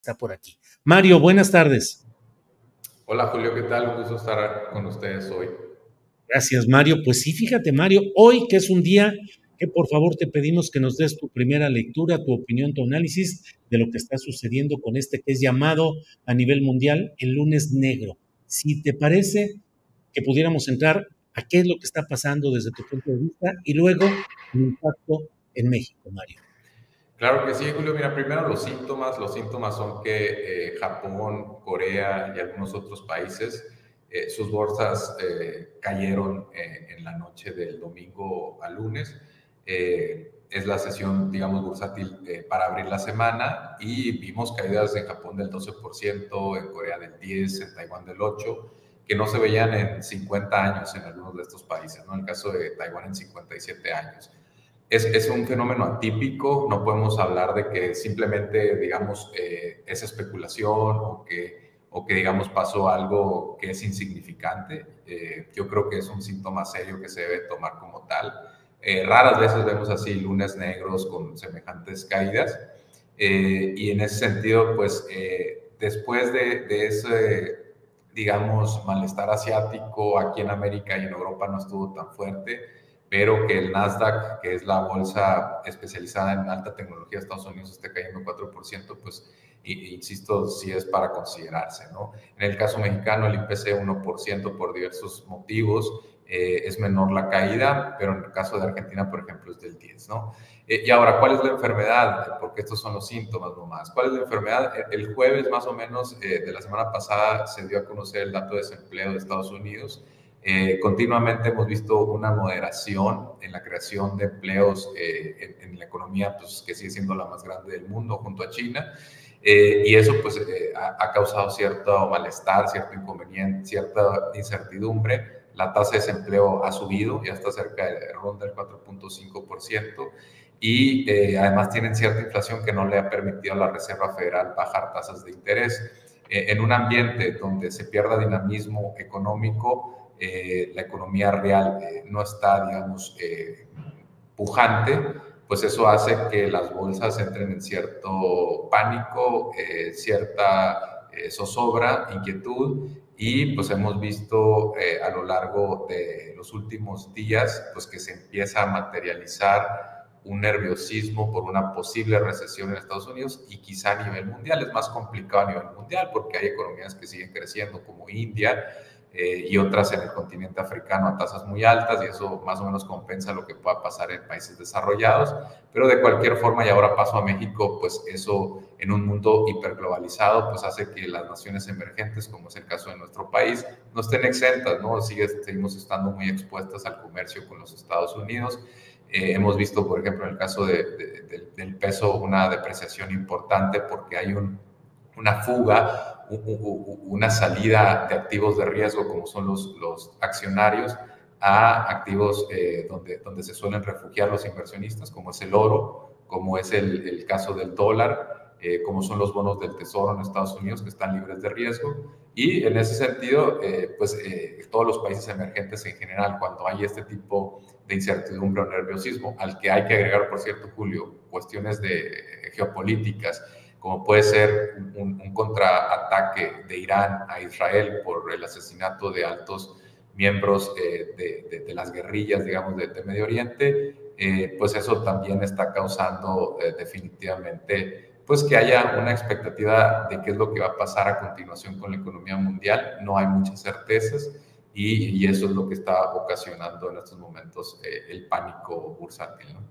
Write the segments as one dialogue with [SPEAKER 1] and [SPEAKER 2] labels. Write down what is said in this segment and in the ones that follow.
[SPEAKER 1] Está por aquí. Mario, buenas tardes.
[SPEAKER 2] Hola Julio, ¿qué tal? Un gusto estar con ustedes hoy.
[SPEAKER 1] Gracias, Mario. Pues sí, fíjate, Mario, hoy que es un día que por favor te pedimos que nos des tu primera lectura, tu opinión, tu análisis de lo que está sucediendo con este que es llamado a nivel mundial el lunes negro. Si te parece que pudiéramos entrar a qué es lo que está pasando desde tu punto de vista y luego el impacto en México, Mario.
[SPEAKER 2] Claro que sí, Julio. Mira, primero los síntomas. Los síntomas son que Japón, Corea y algunos otros países, sus bolsas cayeron en la noche del domingo al lunes. Es la sesión, digamos, bursátil para abrir la semana y vimos caídas en Japón del 12%, en Corea del 10%, en Taiwán del 8%, que no se veían en 50 años en algunos de estos países, ¿no? En el caso de Taiwán en 57 años. Es un fenómeno atípico, no podemos hablar de que simplemente, digamos, es especulación o que, digamos, pasó algo que es insignificante. Yo creo que es un síntoma serio que se debe tomar como tal. Raras veces vemos así lunes negros con semejantes caídas. Y en ese sentido, pues, después de ese, digamos, malestar asiático, aquí en América y en Europa no estuvo tan fuerte, pero que el Nasdaq, que es la bolsa especializada en alta tecnología de Estados Unidos, esté cayendo 4%, pues, insisto, sí es para considerarse, ¿no? En el caso mexicano, el IPC 1% por diversos motivos, es menor la caída, pero en el caso de Argentina, por ejemplo, es del 10, ¿no? Y ahora, ¿cuál es la enfermedad? Porque estos son los síntomas nomás. ¿Cuál es la enfermedad? El jueves, más o menos, de la semana pasada, se dio a conocer el dato de desempleo de Estados Unidos. Continuamente hemos visto una moderación en la creación de empleos en la economía, pues, que sigue siendo la más grande del mundo junto a China. Y eso, pues, ha causado cierto malestar, cierto inconveniente, cierta incertidumbre. La tasa de desempleo ha subido, ya está cerca de ronda el 4.5%, y además tienen cierta inflación que no le ha permitido a la Reserva Federal bajar tasas de interés. En un ambiente donde se pierda dinamismo económico, la economía real no está, digamos, pujante, pues eso hace que las bolsas entren en cierto pánico, cierta zozobra, inquietud, y pues hemos visto a lo largo de los últimos días pues que se empieza a materializar un nerviosismo por una posible recesión en Estados Unidos y quizá a nivel mundial. Es más complicado a nivel mundial porque hay economías que siguen creciendo como India, y otras en el continente africano a tasas muy altas, y eso más o menos compensa lo que pueda pasar en países desarrollados. Pero de cualquier forma, y ahora paso a México, pues eso en un mundo hiperglobalizado pues hace que las naciones emergentes, como es el caso de nuestro país, no estén exentas, ¿no? Seguimos estando muy expuestas al comercio con los Estados Unidos. Hemos visto, por ejemplo, en el caso del peso, una depreciación importante porque hay una fuga, una salida de activos de riesgo, como son los accionarios, a activos donde se suelen refugiar los inversionistas, como es el oro, como es el caso del dólar, como son los bonos del tesoro en Estados Unidos, que están libres de riesgo. Y en ese sentido, todos los países emergentes en general, cuando hay este tipo de incertidumbre o nerviosismo, al que hay que agregar, por cierto, Julio, cuestiones de geopolíticas, como puede ser un contraataque de Irán a Israel por el asesinato de altos miembros de las guerrillas, digamos, de Medio Oriente, pues eso también está causando definitivamente pues que haya una expectativa de qué es lo que va a pasar a continuación con la economía mundial. No hay muchas certezas y eso es lo que está ocasionando en estos momentos el pánico bursátil, ¿no?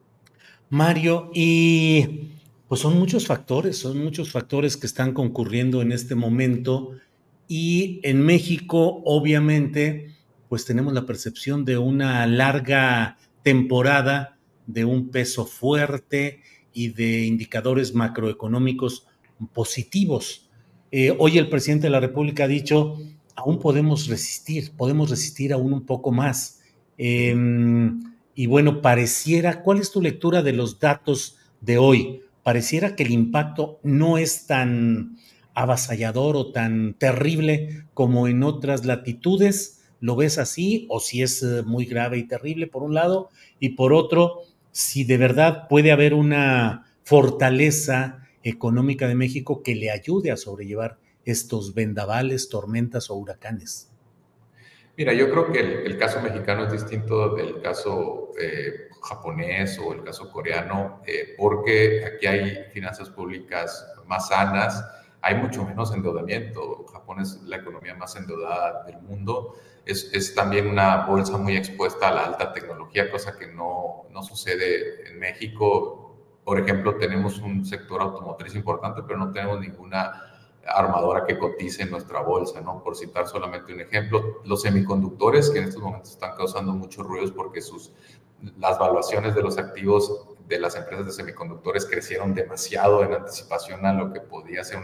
[SPEAKER 1] Mario, y pues son muchos factores que están concurriendo en este momento y en México, obviamente, pues tenemos la percepción de una larga temporada de un peso fuerte y de indicadores macroeconómicos positivos. Hoy el presidente de la República ha dicho, aún podemos resistir aún un poco más. Eh, y bueno, pareciera, ¿cuál es tu lectura de los datos de hoy? Pareciera que el impacto no es tan avasallador o tan terrible como en otras latitudes. ¿Lo ves así? O si es muy grave y terrible por un lado, y por otro, si de verdad puede haber una fortaleza económica de México que le ayude a sobrellevar estos vendavales, tormentas o huracanes?
[SPEAKER 2] Mira, yo creo que el caso mexicano es distinto del caso japonés o el caso coreano, porque aquí hay finanzas públicas más sanas, hay mucho menos endeudamiento. Japón es la economía más endeudada del mundo, es también una bolsa muy expuesta a la alta tecnología, cosa que no sucede en México. Por ejemplo, tenemos un sector automotriz importante, pero no tenemos ninguna armadora que cotice en nuestra bolsa, ¿no? Por citar solamente un ejemplo, los semiconductores que en estos momentos están causando muchos ruidos porque las valuaciones de los activos de las empresas de semiconductores crecieron demasiado en anticipación a lo que podría ser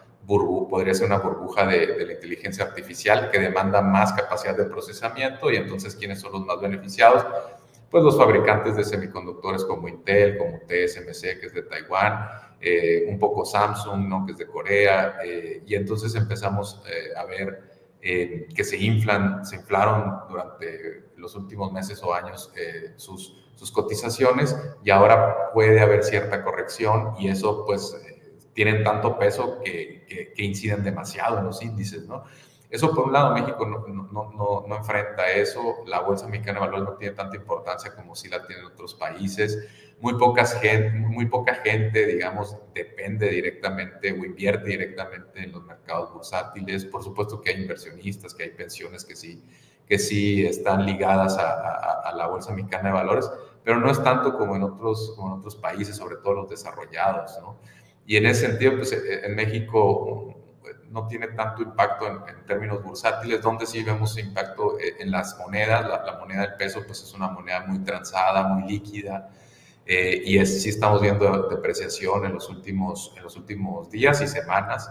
[SPEAKER 2] una burbuja de la inteligencia artificial que demanda más capacidad de procesamiento. Y entonces, ¿quiénes son los más beneficiados? Pues los fabricantes de semiconductores como Intel, como TSMC, que es de Taiwán, un poco Samsung, ¿no?, que es de Corea, y entonces empezamos a ver que se inflaron durante los últimos meses o años sus cotizaciones, y ahora puede haber cierta corrección, y eso pues tienen tanto peso que inciden demasiado en los índices, ¿no? Eso por un lado, México no enfrenta eso, la Bolsa Mexicana de Valores no tiene tanta importancia como sí la tienen otros países, muy poca gente, digamos, depende directamente o invierte directamente en los mercados bursátiles. Por supuesto que hay inversionistas, que hay pensiones que sí están ligadas a la Bolsa Mexicana de Valores, pero no es tanto como en otros países, sobre todo los desarrollados, ¿no? Y en ese sentido, pues en México no tiene tanto impacto en términos bursátiles, donde sí vemos impacto en las monedas. La moneda del peso pues es una moneda muy transada, muy líquida, sí estamos viendo depreciación en los últimos días y semanas.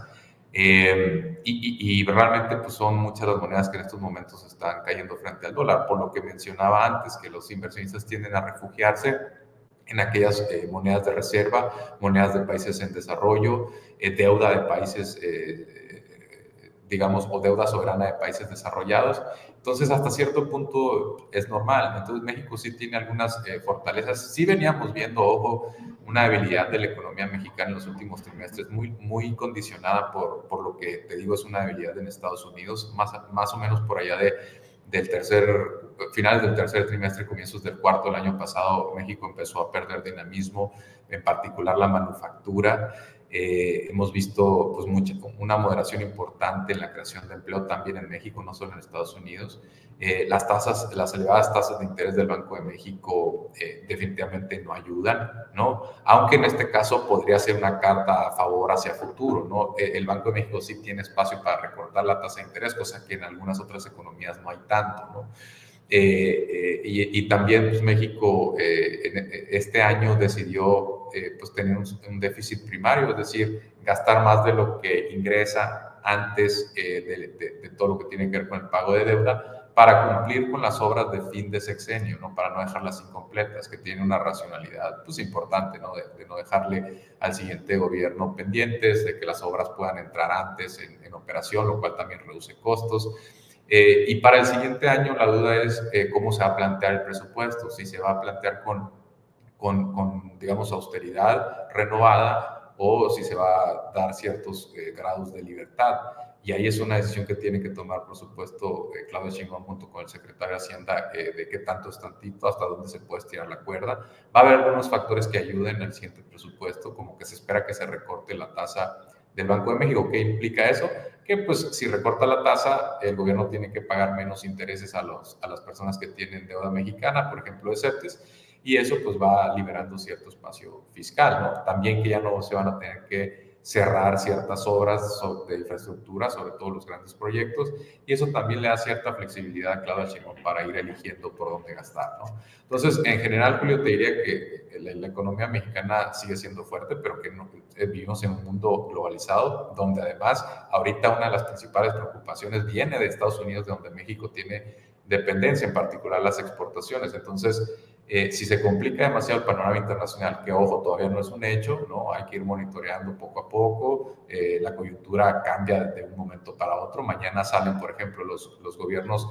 [SPEAKER 2] Y realmente pues son muchas las monedas que en estos momentos están cayendo frente al dólar, por lo que mencionaba antes, que los inversionistas tienden a refugiarse en aquellas monedas de reserva, monedas de países en desarrollo, deuda de países, digamos, o deuda soberana de países desarrollados. Entonces, hasta cierto punto es normal. Entonces, México sí tiene algunas fortalezas. Sí veníamos viendo, ojo, una debilidad de la economía mexicana en los últimos trimestres, muy condicionada por lo que te digo es una debilidad en Estados Unidos, más o menos por allá finales del tercer trimestre, comienzos del cuarto del año pasado, México empezó a perder dinamismo, en particular la manufactura. Hemos visto pues una moderación importante en la creación de empleo también en México, no solo en Estados Unidos. Las elevadas tasas de interés del Banco de México definitivamente no ayudan, ¿no? Aunque en este caso podría ser una carta a favor hacia futuro, ¿no? El Banco de México sí tiene espacio para recortar la tasa de interés, cosa que en algunas otras economías no hay tanto, ¿no? Y también pues, México este año decidió pues, tener un déficit primario, es decir, gastar más de lo que ingresa antes de todo lo que tiene que ver con el pago de deuda para cumplir con las obras de fin de sexenio, ¿no? Para no dejarlas incompletas, que tiene una racionalidad pues, importante, ¿no? De no dejarle al siguiente gobierno pendientes, de que las obras puedan entrar antes en operación, lo cual también reduce costos. Y para el siguiente año la duda es cómo se va a plantear el presupuesto, si se va a plantear con digamos, austeridad renovada o si se va a dar ciertos grados de libertad. Y ahí es una decisión que tiene que tomar, por supuesto, Claudia Sheinbaum junto con el secretario de Hacienda, de qué tanto es tantito, hasta dónde se puede estirar la cuerda. Va a haber algunos factores que ayuden al siguiente presupuesto, como que se espera que se recorte la tasa del Banco de México. ¿Qué implica eso? Que pues si recorta la tasa, el gobierno tiene que pagar menos intereses a las personas que tienen deuda mexicana, por ejemplo, de CETES, y eso pues va liberando cierto espacio fiscal, ¿no? También que ya no se van a tener que cerrar ciertas obras de infraestructura, sobre todo los grandes proyectos, y eso también le da cierta flexibilidad a Claudia Sheinbaum para ir eligiendo por dónde gastar, ¿no? Entonces, en general, Julio, te diría que la economía mexicana sigue siendo fuerte, pero que vivimos en un mundo globalizado, donde además ahorita una de las principales preocupaciones viene de Estados Unidos, de donde México tiene dependencia, en particular las exportaciones. Entonces, si se complica demasiado el panorama internacional, que ojo, todavía no es un hecho, ¿no? Hay que ir monitoreando poco a poco, la coyuntura cambia de un momento para otro. Mañana salen, por ejemplo, los gobiernos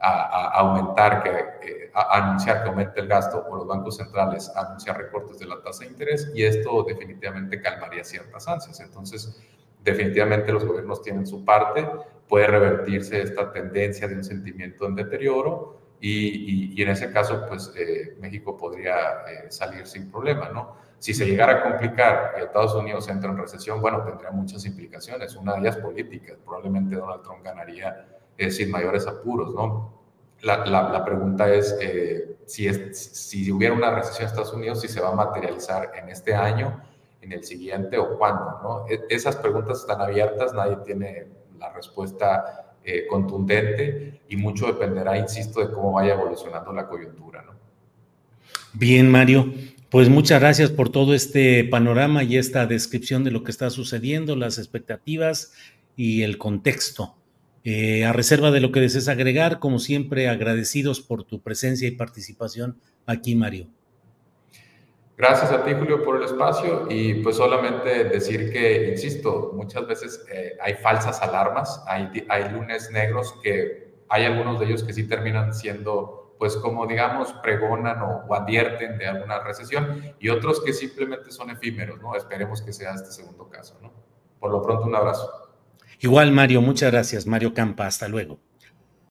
[SPEAKER 2] a aumentar, a anunciar que aumente el gasto, o los bancos centrales a anunciar recortes de la tasa de interés, y esto definitivamente calmaría ciertas ansias. Entonces, definitivamente los gobiernos tienen su parte, puede revertirse esta tendencia de un sentimiento en deterioro, y en ese caso, pues México podría salir sin problema, ¿no? Si se llegara a complicar y Estados Unidos entra en recesión, bueno, tendría muchas implicaciones. Una de ellas políticas. Probablemente Donald Trump ganaría sin mayores apuros, ¿no? La pregunta es, si hubiera una recesión en Estados Unidos, si se va a materializar en este año, en el siguiente o cuándo, ¿no? Esas preguntas están abiertas, nadie tiene la respuesta contundente, y mucho dependerá, insisto, de cómo vaya evolucionando la coyuntura, ¿no?
[SPEAKER 1] Bien, Mario, pues muchas gracias por todo este panorama y esta descripción de lo que está sucediendo, las expectativas y el contexto. A reserva de lo que desees agregar, como siempre, agradecidos por tu presencia y participación aquí, Mario.
[SPEAKER 2] Gracias a ti, Julio, por el espacio, y pues solamente decir que, insisto, muchas veces hay falsas alarmas, hay lunes negros, que hay algunos de ellos que sí terminan siendo, pues como digamos, pregonan o advierten de alguna recesión, y otros que simplemente son efímeros, ¿no? Esperemos que sea este segundo caso, ¿no? Por lo pronto, un abrazo.
[SPEAKER 1] Igual, Mario, muchas gracias. Mario Campa, hasta luego.